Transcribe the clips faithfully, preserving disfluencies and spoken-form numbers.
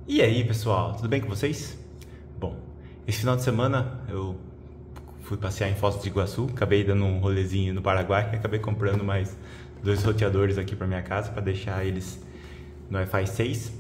E aí, pessoal, tudo bem com vocês? Bom, esse final de semana eu fui passear em Foz do Iguaçu, acabei dando um rolezinho no Paraguai e acabei comprando mais dois roteadores aqui para minha casa para deixar eles no Wi-Fi seis.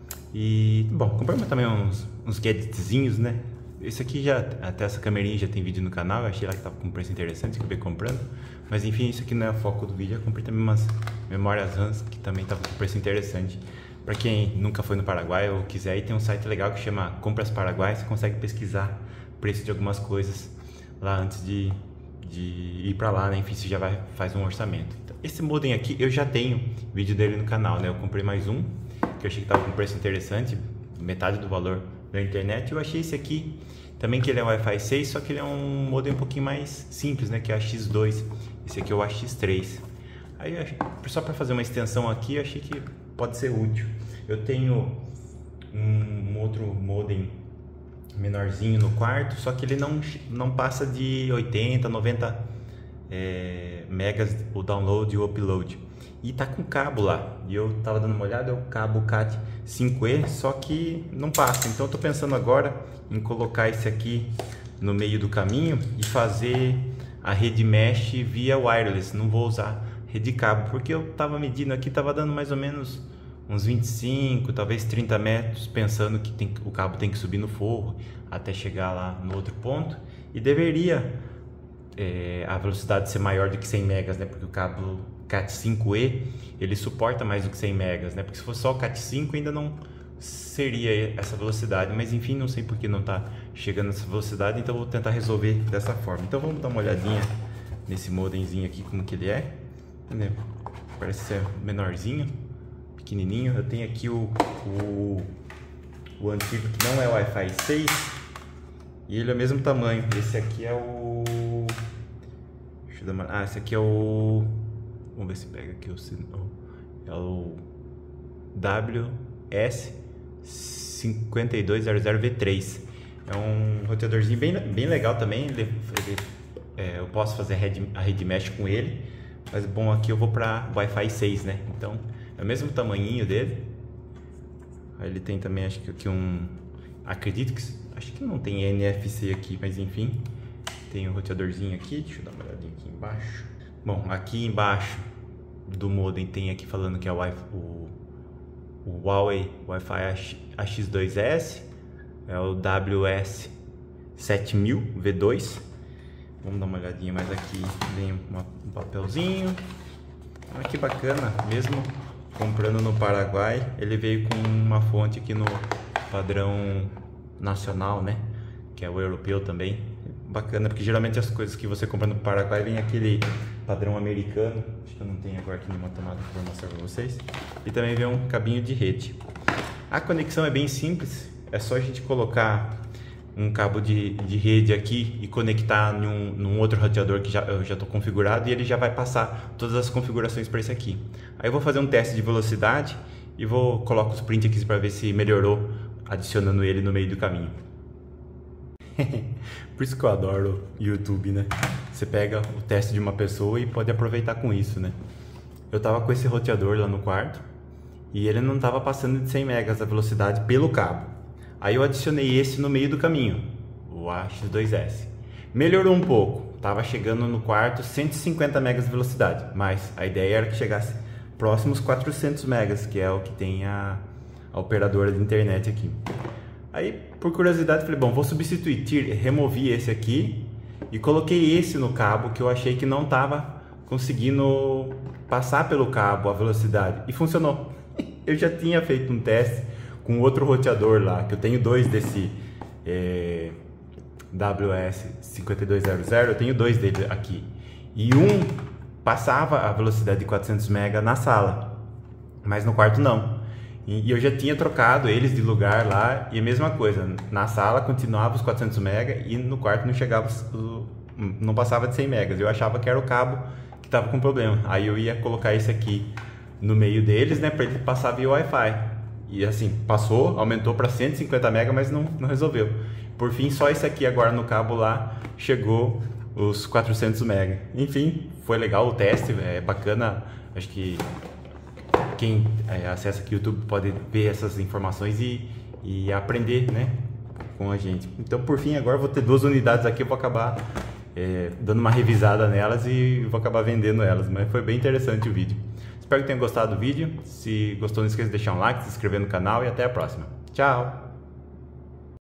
E, bom, comprei também uns, uns gadgetzinhos, né? Esse aqui já, até essa camerinha já tem vídeo no canal, eu achei lá que tava com um preço interessante, acabei comprando. Mas enfim, isso aqui não é o foco do vídeo, eu comprei também umas memórias RAM que também tava com preço interessante. Para quem nunca foi no Paraguai ou quiser, aí tem um site legal que chama Compras Paraguai, você consegue pesquisar o preço de algumas coisas lá antes de, de ir para lá, né? Enfim, você já vai, faz um orçamento. Então, esse modem aqui eu já tenho vídeo dele no canal, né? Eu comprei mais um, que eu achei que tava com preço interessante, metade do valor da internet. Eu achei esse aqui também, que ele é Wi-Fi seis, só que ele é um modem um pouquinho mais simples, né? Que é a X dois, esse aqui é o A X três. Aí, só para fazer uma extensão aqui, eu achei que pode ser útil. Eu tenho um, um outro modem menorzinho no quarto, só que ele não, não passa de oitenta, noventa é, megas o download e o upload. E tá com cabo lá. E eu tava dando uma olhada, é o cabo Cat cinco E, só que não passa. Então eu tô pensando agora em colocar esse aqui no meio do caminho e fazer a rede mesh via wireless. Não vou usar rede cabo, porque eu tava medindo aqui, tava dando mais ou menos uns vinte e cinco, talvez trinta metros, pensando que tem, o cabo tem que subir no forro até chegar lá no outro ponto, e deveria é, a velocidade ser maior do que cem megas, né? Porque o cabo Cat cinco E ele suporta mais do que cem megas, né? Porque se fosse só o Cat cinco ainda não seria essa velocidade, mas enfim, não sei porque não está chegando essa velocidade, então vou tentar resolver dessa forma. Então vamos dar uma olhadinha nesse modemzinho aqui, como que ele é, né? Parece ser menorzinho, pequenininho. Eu tenho aqui o, o, o antigo, que não é o Wi-Fi seis, e ele é o mesmo tamanho. Esse aqui é o... Deixa eu dar uma... Ah, esse aqui é o... Vamos ver se pega aqui o sinal. É o W S cinco dois zero zero V três. É um roteadorzinho bem, bem legal também. Ele, ele, é, eu posso fazer a rede, a rede mesh com ele, mas bom, aqui eu vou para Wi-Fi seis, né? Então é o mesmo tamanhinho dele. Aí ele tem também, acho que aqui um... Acredito que... Acho que não tem N F C aqui, mas enfim. Tem um roteadorzinho aqui. Deixa eu dar uma olhadinha aqui embaixo. Bom, aqui embaixo do modem tem aqui falando que é o, o, o Huawei Wi-Fi A X dois S. É o W S sete mil V dois. Vamos dar uma olhadinha mais aqui. Vem uma, um papelzinho. Olha que bacana, mesmo comprando no Paraguai, ele veio com uma fonte aqui no padrão nacional, né? Que é o europeu também. Bacana, porque geralmente as coisas que você compra no Paraguai vem aquele padrão americano. Acho que eu não tenho agora aqui nenhuma tomada para mostrar para vocês. E também vem um cabinho de rede. A conexão é bem simples, é só a gente colocar um cabo de, de rede aqui e conectar num, num outro roteador que já, eu já estou configurado, e ele já vai passar todas as configurações para esse aqui. Aí eu vou fazer um teste de velocidade e vou colocar os prints aqui para ver se melhorou, adicionando ele no meio do caminho. Por isso que eu adoro o YouTube, né? Você pega o teste de uma pessoa e pode aproveitar com isso, né? Eu tava com esse roteador lá no quarto e ele não tava passando de cem megas a velocidade pelo cabo. Aí eu adicionei esse no meio do caminho, o A X dois S. Melhorou um pouco, tava chegando no quarto cento e cinquenta megas de velocidade, mas a ideia era que chegasse próximos quatrocentos megas, que é o que tem a, a operadora de internet aqui. Aí, por curiosidade, falei, bom, vou substituir, tire, removi esse aqui e coloquei esse no cabo, que eu achei que não tava conseguindo passar pelo cabo a velocidade, e funcionou. Eu já tinha feito um teste com outro roteador lá, que eu tenho dois desse é, W S cinco dois zero zero, eu tenho dois dele aqui, e um passava a velocidade de quatrocentos megas na sala, mas no quarto não. E eu já tinha trocado eles de lugar lá, e a mesma coisa, na sala continuava os quatrocentos megas e no quarto não chegava, não passava de cem megas. Eu achava que era o cabo que estava com problema. Aí eu ia colocar esse aqui no meio deles, né, para ele passar via Wi-Fi. E assim, passou, aumentou para cento e cinquenta megas, mas não, não resolveu. Por fim, só esse aqui agora no cabo lá chegou os quatrocentos megas. Enfim, foi legal o teste, é bacana. Acho que quem é, acessa aqui o YouTube pode ver essas informações e, e aprender, né, com a gente. Então, por fim, agora eu vou ter duas unidades aqui, eu vou acabar é, dando uma revisada nelas e vou acabar vendendo elas, mas foi bem interessante o vídeo. Espero que tenham gostado do vídeo. Se gostou, não esqueça de deixar um like, se inscrever no canal e até a próxima. Tchau!